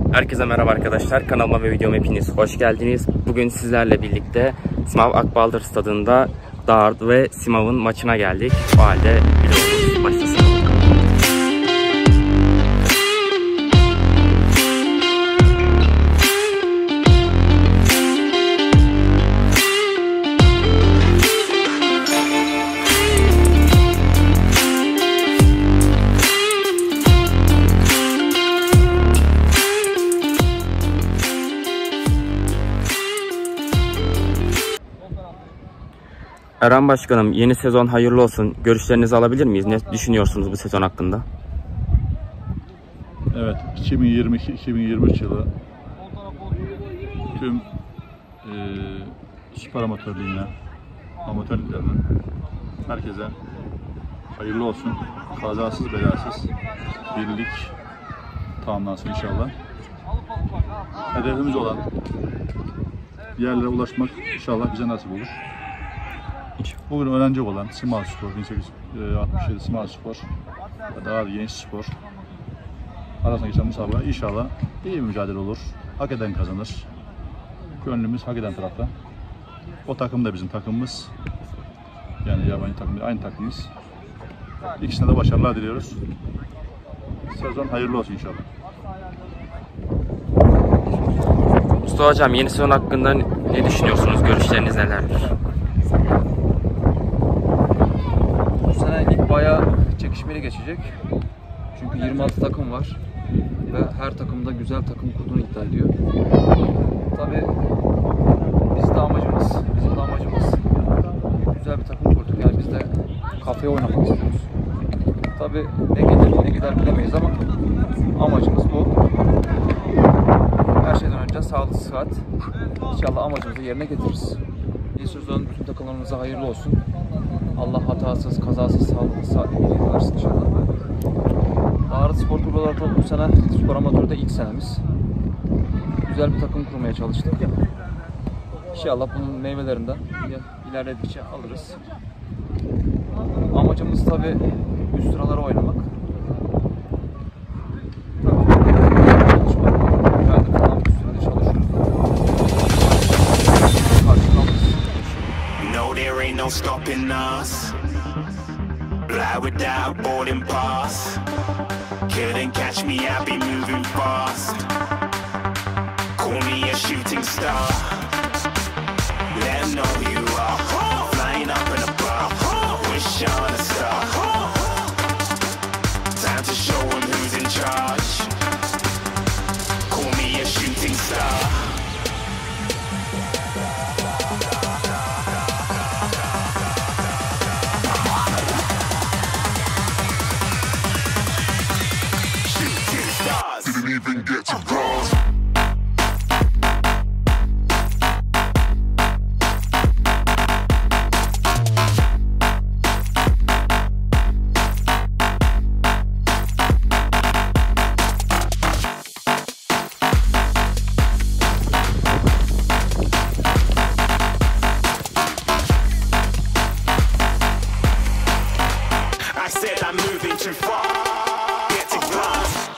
Herkese merhaba arkadaşlar. Kanalıma ve videoma hepiniz hoş geldiniz. Bugün sizlerle birlikte Simav Akbaldır Stadı'nda Dağart ve Simav'ın maçına geldik. O halde videomuz başlasın. Eren Başkanım, yeni sezon hayırlı olsun. Görüşlerinizi alabilir miyiz? Ne düşünüyorsunuz bu sezon hakkında? Evet, 2022-2023 yılı tüm spor amatörlüğüne, amatörlüklerine herkese hayırlı olsun. Kazasız belasız birlik tamamlansın inşallah. Hedefimiz olan yerlere ulaşmak inşallah bize nasip olur. Bugün öğrenecek olan Simav Spor, 1867 Simav Spor ve Dağart Genç Spor arasında geçen müsabaka inşallah iyi bir mücadele olur. Hak eden kazanır. Gönlümüz hak eden tarafta. O takım da bizim takımımız. Yani yabancı takım, aynı takımımız. İkisine de başarılar diliyoruz. Sezon hayırlı olsun inşallah. Mustafa Hocam, yeni sezon hakkında ne düşünüyorsunuz? Görüşleriniz nelerdir? Bu sene lig bayağı çekişmeli geçecek. Çünkü 26 takım var ve her takımda güzel takım kurduğunu iddia ediyor. Tabii bizim de amacımız güzel bir takım kurduk. Yani biz de kafeye oynamak istiyoruz. Tabii ne gelir ne gider bilemeyiz ama amacımız bu. Her şeyden önce sağlık, sıhhat. İnşallah amacımızı yerine getiririz. Yeni sezon bütün takımlarımıza hayırlı olsun. Allah hatasız, kazasız, sağlıklı, saatli bir versin inşallah. Dağart Spor Kulübü olarak da bu sene spor amatörde ilk senemiz. Güzel bir takım kurmaya çalıştık. İnşallah bunun meyvelerinden ilerledikçe alırız. Amacımız tabii üst sıralara oynamak. No stopping us. Fly without boarding pass. Couldn't catch me, I'll be moving fast. Call me a shooting star. Let them know who you are. Flying up in a bar. Wish on a star. Time to show them who's in charge. Call me a shooting star. Even get to cross. I said I'm moving too far. Get to glass.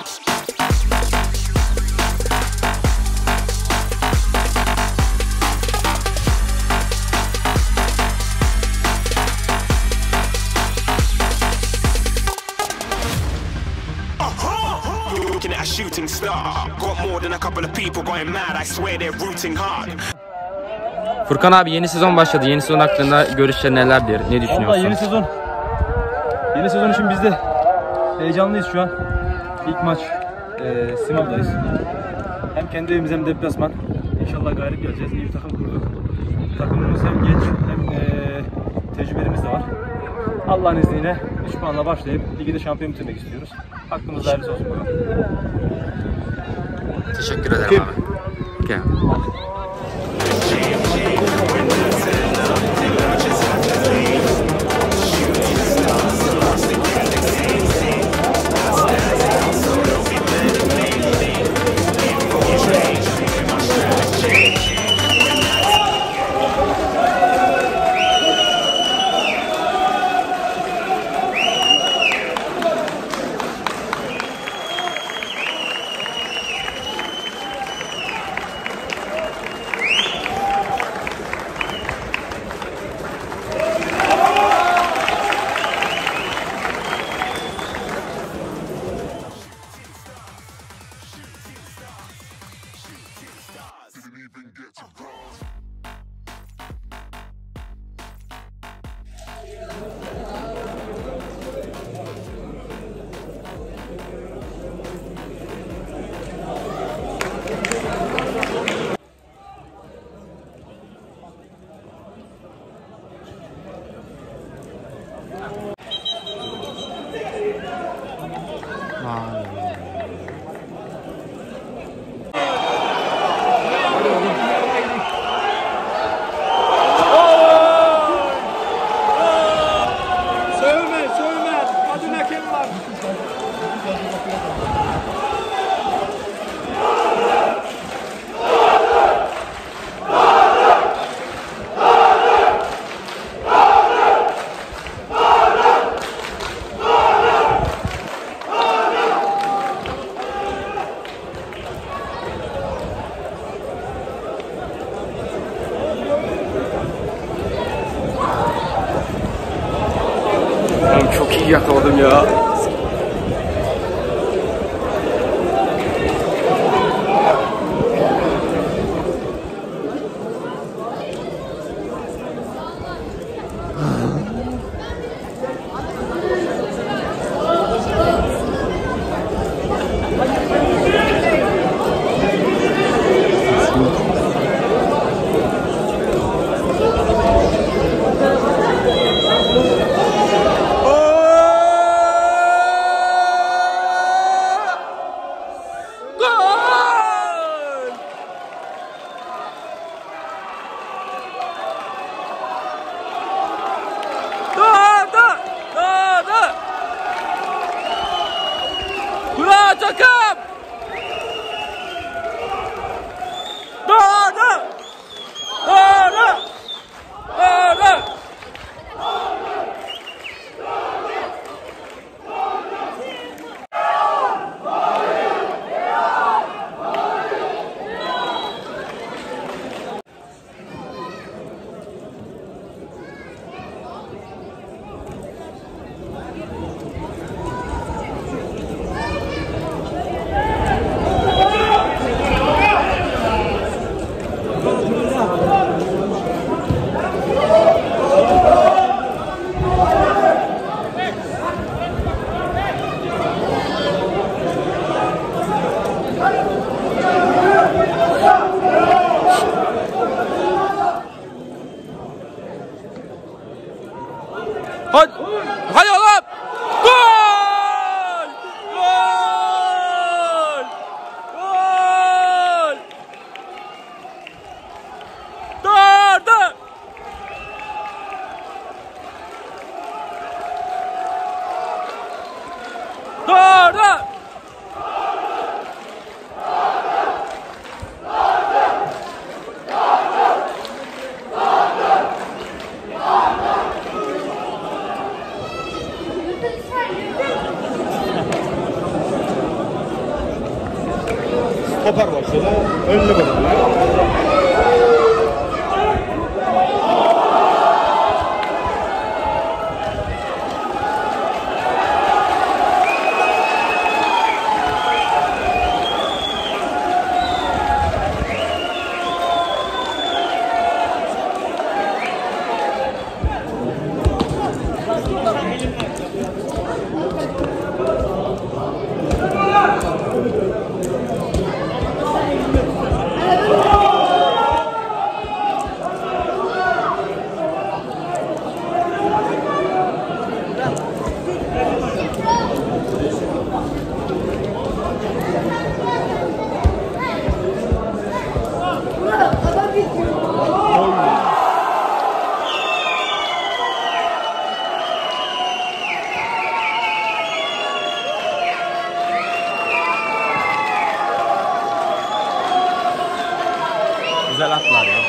Looking at a shooting star. Got more than a couple of people going mad. I swear they're rooting hard. Furkan abi, yeni sezon başladı. Yeni sezon hakkında görüşler nelerdir? Ne düşünüyorsun? Vallahi yeni sezon için biz de heyecanlıyız şu an. İlk maç Simav'dayız. Hem kendi evimiz hem deplasman. İnşallah galip geleceğiz. İyi bir takım kurduk. Takımımız hem genç hem tecrübelerimiz de var. Allah'ın izniyle 3 puanla başlayıp ligi de şampiyon bitirmek istiyoruz. Hakkımızda hayırlısı olsun. Teşekkür ederim abi. Okay. yakaladım ya. Takım! Doğru! Doğru! Doğru! Hadi, hadi oğlum! Gol! Gol! Gol! Dördü! Dördü! Kopar başladı. Önüne bakıyor. Güzel atlar ya.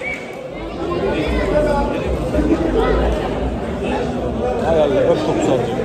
Hayal, öp topu sallayacak.